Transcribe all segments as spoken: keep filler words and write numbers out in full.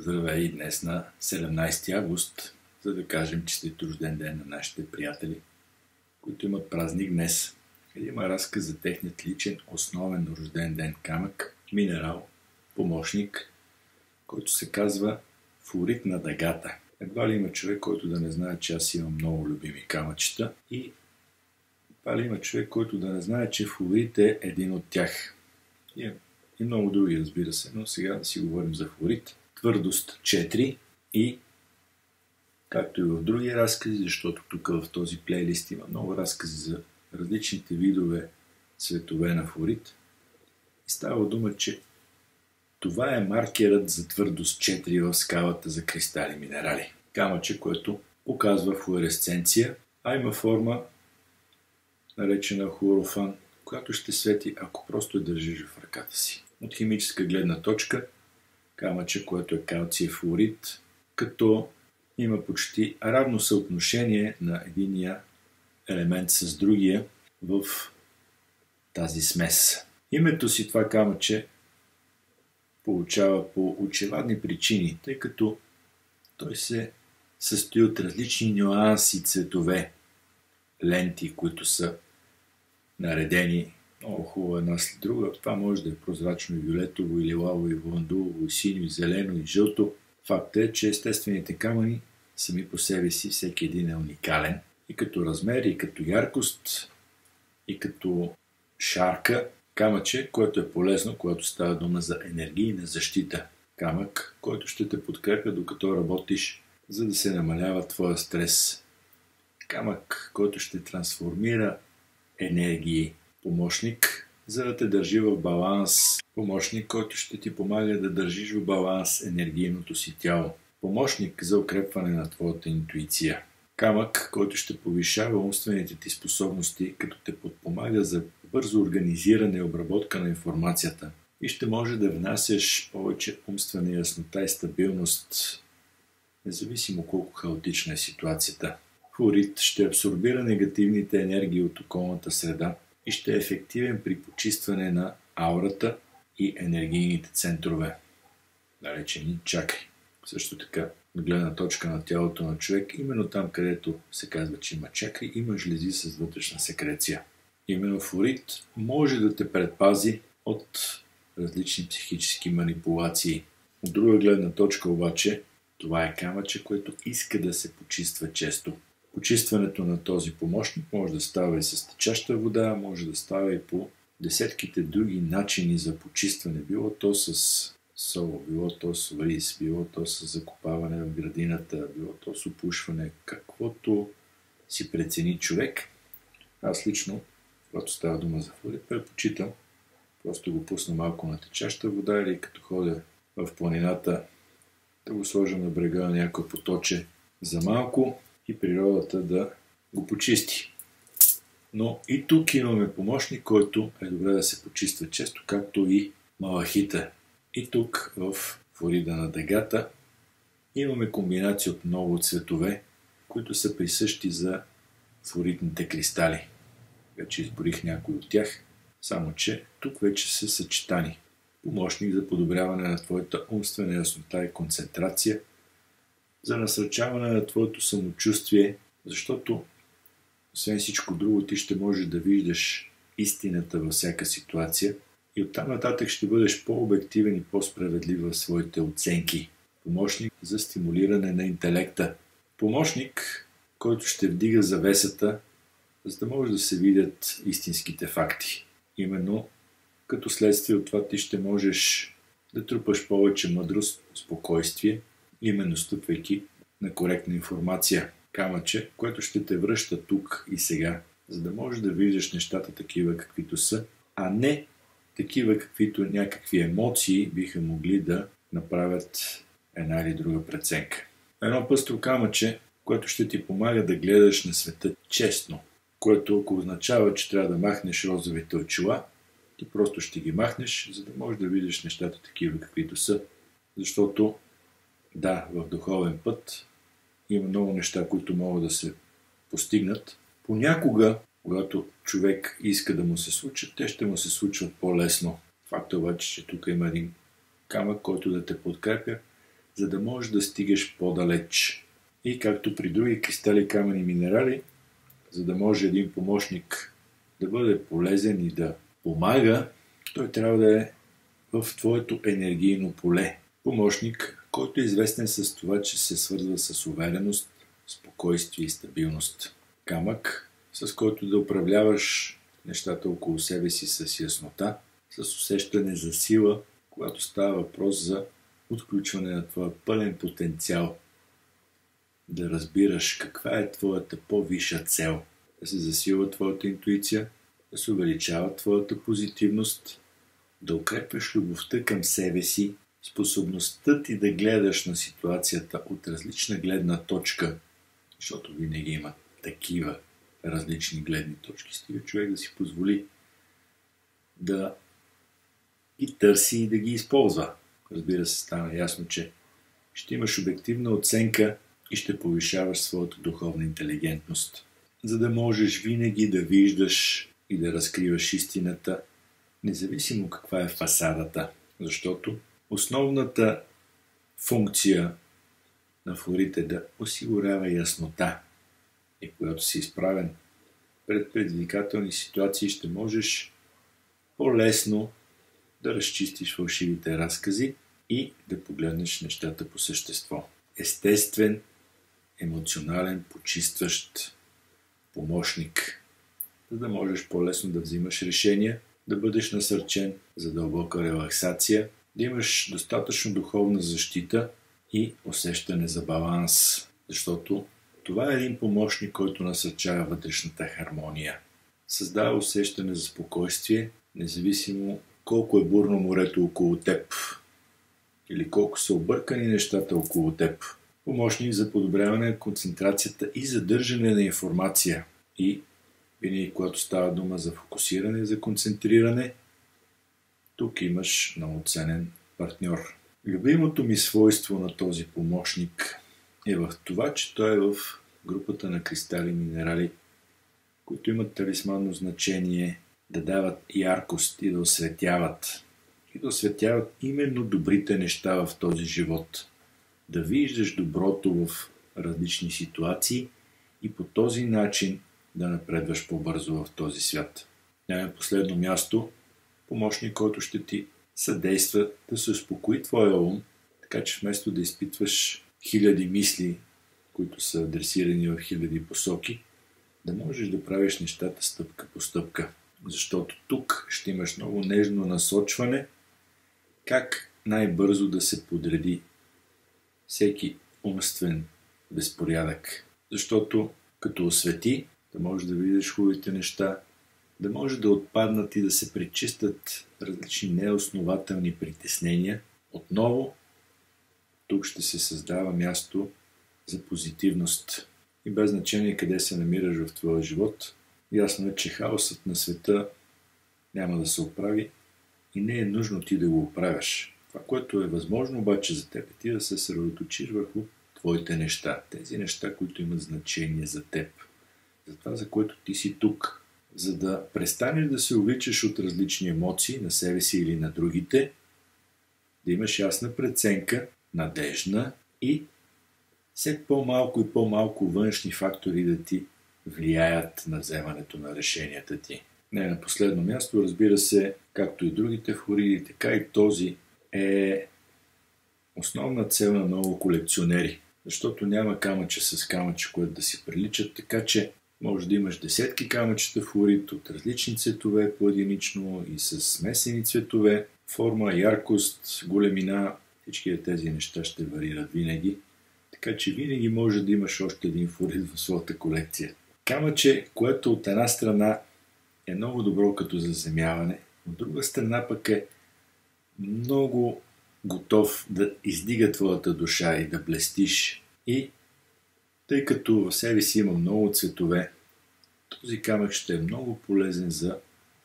Здравей днес на седемнайсети август, за да кажем честит рожден ден на нашите приятели, които имат празник днес. Има разказ за техният личен основен рожден ден камък, минерал, помощник, който се казва флорит на дъгата. Едва ли има човек, който да не знае, че аз имам много любими камъчета, и едва ли има човек, който да не знае, че флорит е един от тях. И, и много други, разбира се, но сега да си говорим за флорит. Твърдост четири и, както и в други разкази, защото тук в този плейлист има много разкази за различните видове цветове на флорит. И става дума, че това е маркерът за твърдост четири в скалата за кристали минерали. Камъче, което показва флуоресценция, а има форма, наречена хлорофан, която ще свети, ако просто я държиш в ръката си. От химическа гледна точка, камъче, което е калциев флорид, като има почти равно съотношение на единия елемент с другия в тази смес. Името си това камъче получава по очевадни причини, тъй като той се състои от различни нюанси цветове, ленти, които са наредени много хубаво една след друга. Това може да е прозрачно и виолетово, и лилаво, и лавандулово, и синьо, и зелено, и жълто. Факт е, че естествените камъни сами по себе си всеки един е уникален. И като размер, и като яркост, и като шарка. Камъче, което е полезно, когато става дума за енергийна защита. Камък, който ще те подкрепя докато работиш, за да се намалява твоя стрес. Камък, който ще трансформира енергии. Помощник, за да те държи в баланс. Помощник, който ще ти помага да държиш в баланс енергийното си тяло. Помощник за укрепване на твоята интуиция. Камък, който ще повишава умствените ти способности, като те подпомага за бързо организиране и обработка на информацията. И ще може да внасяш повече умствена яснота и стабилност, независимо колко хаотична е ситуацията. Флорит ще абсорбира негативните енергии от околната среда и ще е ефективен при почистване на аурата и енергийните центрове, наречени чакри. Също така, от гледна точка на тялото на човек, именно там, където се казва, че има чакри, има жлези с вътрешна секреция. Именно флорит може да те предпази от различни психически манипулации. От друга гледна точка обаче, това е камъче, което иска да се почиства често. Почистването на този помощник може да става и с течаща вода, може да става и по десетките други начини за почистване. Било то с сол, било то с рис, било то с закопаване в градината, било то с опушване, каквото си прецени човек. Аз лично, когато става дума за флорит, предпочитам просто го пусна малко на течаща вода или като ходя в планината да го сложа на брега на някой поточе за малко и природата да го почисти. Но и тук имаме помощник, който е добре да се почиства често, както и малахита. И тук в флорида на дъгата имаме комбинация от много цветове, които са присъщи за флоритните кристали. Вече изборих някой от тях, само че тук вече са съчетани. Помощник за подобряване на твоята умствена яснота и концентрация, за насърчаване на твоето самочувствие, защото освен всичко друго ти ще можеш да виждаш истината във всяка ситуация и оттам нататък ще бъдеш по-обективен и по-справедлив в своите оценки. Помощник за стимулиране на интелекта. Помощник, който ще вдига завесата, за да може да се видят истинските факти. Именно като следствие от това ти ще можеш да трупаш повече мъдрост, спокойствие, именно стъпвайки на коректна информация. Камъче, което ще те връща тук и сега, за да можеш да виждаш нещата такива каквито са, а не такива каквито някакви емоции биха могли да направят една или друга преценка. Едно пъстро камъче, което ще ти помага да гледаш на света честно, което ако означава, че трябва да махнеш розовите очила, ти просто ще ги махнеш, за да можеш да видиш нещата такива каквито са. Защото да, в духовен път има много неща, които могат да се постигнат. Понякога, когато човек иска да му се случат, те ще му се случват по-лесно. Факт е обаче, че тук има един камък, който да те подкрепя за да можеш да стигаш по-далеч. И както при други кристали, камъни, минерали, за да може един помощник да бъде полезен и да помага, той трябва да е в твоето енергийно поле. Помощник, който е известен с това, че се свързва с увереност, спокойствие и стабилност. Камък, с който да управляваш нещата около себе си с яснота, с усещане за сила, когато става въпрос за отключване на твоя пълен потенциал. Да разбираш каква е твоята по-висша цел. Да се засилва твоята интуиция, да се увеличава твоята позитивност, да укрепваш любовта към себе си, способността ти да гледаш на ситуацията от различна гледна точка, защото винаги има такива различни гледни точки. Стига човек да си позволи да ги търси и да ги използва. Разбира се, стана ясно, че ще имаш обективна оценка и ще повишаваш своята духовна интелигентност, за да можеш винаги да виждаш и да разкриваш истината, независимо каква е фасадата. Защото основната функция на флорит е да осигурява яснота. И когато си изправен пред предизвикателни ситуации, ще можеш по-лесно да разчистиш фалшивите разкази и да погледнеш нещата по същество. Естествен, емоционален, почистващ помощник, за да можеш по-лесно да взимаш решения, да бъдеш насърчен за дълбока релаксация, да имаш достатъчно духовна защита и усещане за баланс, защото това е един помощник, който насърчава вътрешната хармония. Създава усещане за спокойствие, независимо колко е бурно морето около теб или колко са объркани нещата около теб. Помощник за подобряване на концентрацията и задържане на информация. И винаги, когато става дума за фокусиране, за концентриране, тук имаш много ценен партньор. Любимото ми свойство на този помощник е в това, че той е в групата на кристали и минерали, които имат талисманно значение да дават яркост и да осветяват. И да осветяват именно добрите неща в този живот. Да виждаш доброто в различни ситуации и по този начин да напредваш по-бързо в този свят. Не на последно място, помощник, който ще ти съдейства да се успокои твоя ум, така че вместо да изпитваш хиляди мисли, които са адресирани в хиляди посоки, да можеш да правиш нещата стъпка по стъпка. Защото тук ще имаш много нежно насочване как най-бързо да се подреди всеки умствен безпорядък. Защото като освети, да можеш да видиш хубавите неща, да може да отпаднат и да се пречистят различни неоснователни притеснения, отново тук ще се създава място за позитивност. И без значение къде се намираш в твоя живот, ясно е, че хаосът на света няма да се оправи и не е нужно ти да го оправяш. Това, което е възможно обаче за теб, е ти да се съсредоточиш върху твоите неща. Тези неща, които имат значение за теб. За това, за което ти си тук. За да престанеш да се увличаш от различни емоции на себе си или на другите, да имаш ясна преценка, надежна и все по-малко и по-малко външни фактори да ти влияят на вземането на решенията ти. Не на последно място, разбира се, както и другите флориди, така и този е основна цел на много колекционери. Защото няма камъче с камъче, което да си приличат, така че може да имаш десетки камъчета флорид от различни цветове по-единично и с смесени цветове, форма, яркост, големина. Всички тези неща ще варират винаги. Така че винаги може да имаш още един флорид в своята колекция. Камъче, което от една страна е много добро като заземяване, от друга страна пък е много готов да издига твоята душа и да блестиш. И тъй като в себе си има много цветове, този камък ще е много полезен за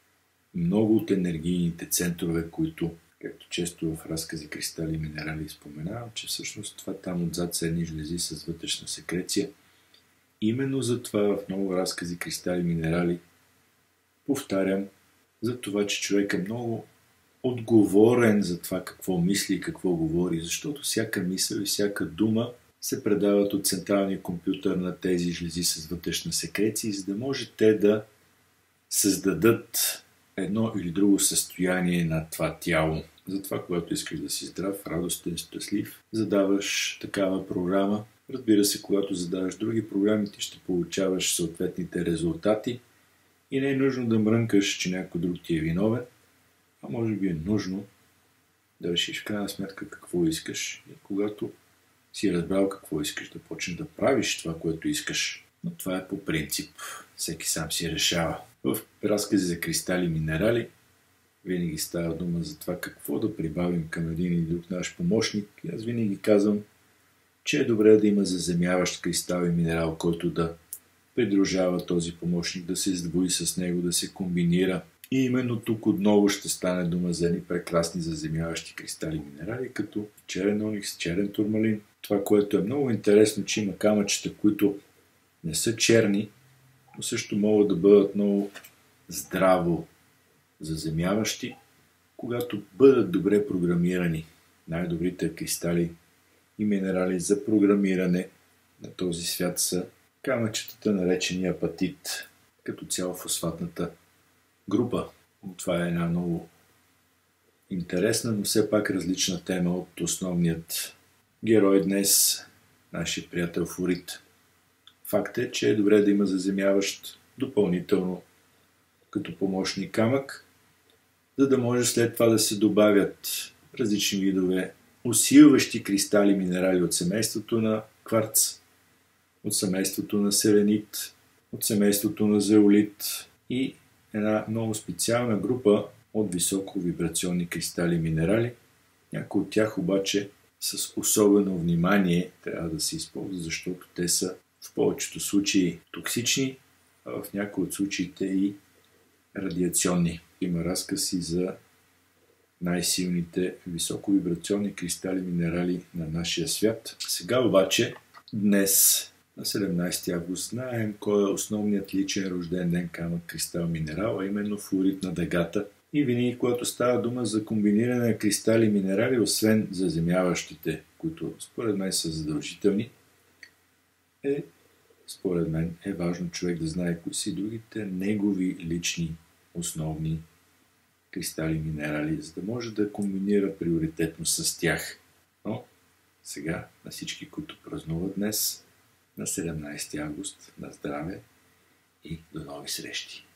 много от енергийните центрове, които, както често в разкази кристали и минерали споменавам, че всъщност това там отзад са едни жлези с вътрешна секреция. Именно за това в много разкази кристали и минерали повтарям за това, че човек е много отговорен за това какво мисли и какво говори, защото всяка мисъл и всяка дума се предават от централния компютър на тези жлези с вътрешна секреция, за да може те да създадат едно или друго състояние на това тяло. Затова, когато искаш да си здрав, радостен, щастлив, задаваш такава програма. Разбира се, когато задаваш други програми, ти ще получаваш съответните резултати и не е нужно да мрънкаш, че някой друг ти е виновен, а може би е нужно да решиш в крайна сметка какво искаш и когато си разбрал какво искаш, да почнеш да правиш това, което искаш. Но това е по принцип. Всеки сам си решава. В разкази за кристали и минерали винаги става дума за това какво да прибавим към един или друг наш помощник. И аз винаги казвам, че е добре да има заземяващ кристал и минерал, който да придружава този помощник, да се сдвои с него, да се комбинира. И именно тук отново ще стане дума за едни прекрасни заземяващи кристали и минерали, като черен оникс, черен турмалин. Това, което е много интересно, че има камъчета, които не са черни, но също могат да бъдат много здраво заземяващи, когато бъдат добре програмирани. Най-добрите кристали и минерали за програмиране на този свят са камъчетата, наречени апатит, като цяло фосфатната група. Това е една много интересна, но все пак различна тема от основният герой днес, нашия приятел Флуорит. Факт е, че е добре да има заземяващ допълнително като помощник камък, за да може след това да се добавят различни видове усилващи кристали минерали от семейството на кварц, от семейството на селенит, от семейството на зеолит и една много специална група от високовибрационни кристали и минерали. Някои от тях обаче с особено внимание трябва да се използват, защото те са в повечето случаи токсични, а в някои от случаите и радиационни. Има разкази за най-силните високовибрационни кристали и минерали на нашия свят. Сега обаче, днес, на седемнайсети август, знаем кой е основният личен рожден ден камък, кристал, минерал, а именно флуорит на дъгата. И винаги, когато става дума за комбиниране на кристали и минерали, освен заземяващите, които според мен са задължителни, е, според мен е важно човек да знае кои са и другите негови лични основни кристали и минерали, за да може да комбинира приоритетно с тях. Но сега на всички, които празнуват днес, на седемнайсети август, на здраве и до нови срещи!